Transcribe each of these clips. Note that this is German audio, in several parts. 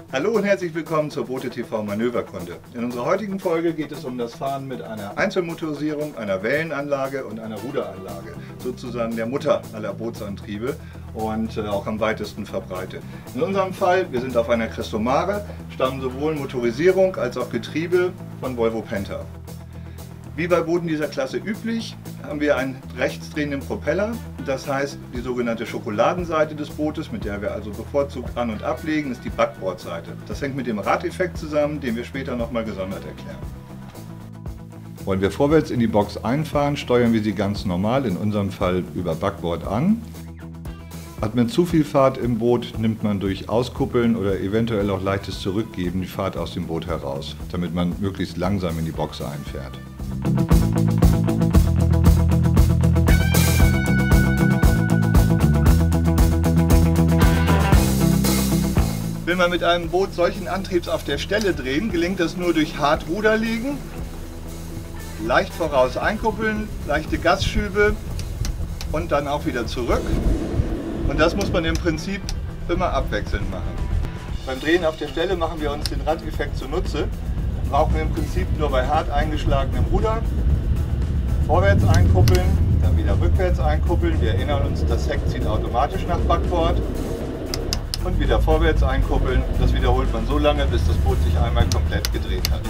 Hallo und herzlich willkommen zur Boote TV Manöverkunde. In unserer heutigen Folge geht es um das Fahren mit einer Einzelmotorisierung, einer Wellenanlage und einer Ruderanlage, sozusagen der Mutter aller Bootsantriebe und auch am weitesten verbreitet. In unserem Fall, wir sind auf einer Crestomare, stammen sowohl Motorisierung als auch Getriebe von Volvo Penta. Wie bei Booten dieser Klasse üblich, haben wir einen rechtsdrehenden Propeller, das heißt die sogenannte Schokoladenseite des Bootes, mit der wir also bevorzugt an- und ablegen, ist die Backbordseite. Das hängt mit dem Radeffekt zusammen, den wir später nochmal gesondert erklären. Wollen wir vorwärts in die Box einfahren, steuern wir sie ganz normal, in unserem Fall über Backbord an. Hat man zu viel Fahrt im Boot, nimmt man durch Auskuppeln oder eventuell auch leichtes Zurückgeben die Fahrt aus dem Boot heraus, damit man möglichst langsam in die Box einfährt. Will man mit einem Boot solchen Antriebs auf der Stelle drehen, gelingt das nur durch hart Ruderlegen, leicht voraus einkuppeln, leichte Gasschübe und dann auch wieder zurück. Und das muss man im Prinzip immer abwechselnd machen. Beim Drehen auf der Stelle machen wir uns den Radeffekt zunutze. Brauchen wir im Prinzip nur bei hart eingeschlagenem Ruder vorwärts einkuppeln, dann wieder rückwärts einkuppeln. Wir erinnern uns, das Heck zieht automatisch nach Backbord. Und wieder vorwärts einkuppeln. Das wiederholt man so lange, bis das Boot sich einmal komplett gedreht hat.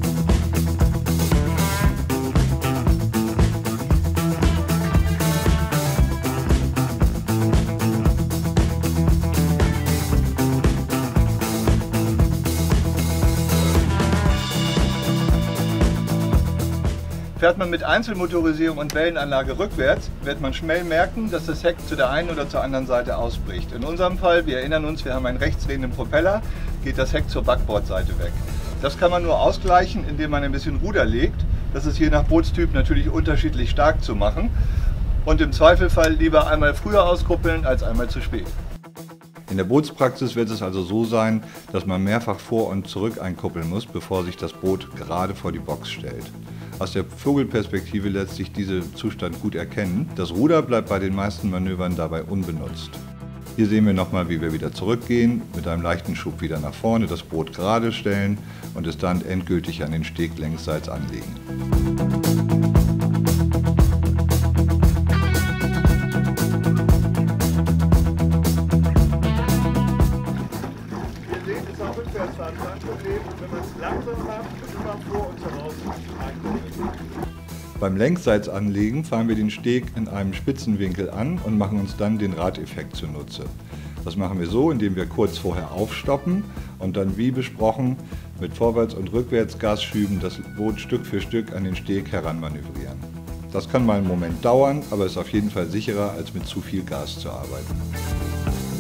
Fährt man mit Einzelmotorisierung und Wellenanlage rückwärts, wird man schnell merken, dass das Heck zu der einen oder zur anderen Seite ausbricht. In unserem Fall, wir erinnern uns, wir haben einen rechtsdrehenden Propeller, geht das Heck zur Backbordseite weg. Das kann man nur ausgleichen, indem man ein bisschen Ruder legt. Das ist je nach Bootstyp natürlich unterschiedlich stark zu machen. Und im Zweifelfall lieber einmal früher auskuppeln als einmal zu spät. In der Bootspraxis wird es also so sein, dass man mehrfach vor und zurück einkuppeln muss, bevor sich das Boot gerade vor die Box stellt. Aus der Vogelperspektive lässt sich dieser Zustand gut erkennen. Das Ruder bleibt bei den meisten Manövern dabei unbenutzt. Hier sehen wir nochmal, wie wir wieder zurückgehen, mit einem leichten Schub wieder nach vorne, das Boot gerade stellen und es dann endgültig an den Steg längsseits anlegen. Rückwärtsfahren kein Problem, wenn man es langsam macht, immer vor und heraus einkuppeln. Beim Längsseitsanlegen fahren wir den Steg in einem Spitzenwinkel an und machen uns dann den Radeffekt zunutze. Das machen wir so, indem wir kurz vorher aufstoppen und dann wie besprochen mit Vorwärts- und Rückwärtsgasschüben das Boot Stück für Stück an den Steg heranmanövrieren. Das kann mal einen Moment dauern, aber ist auf jeden Fall sicherer, als mit zu viel Gas zu arbeiten.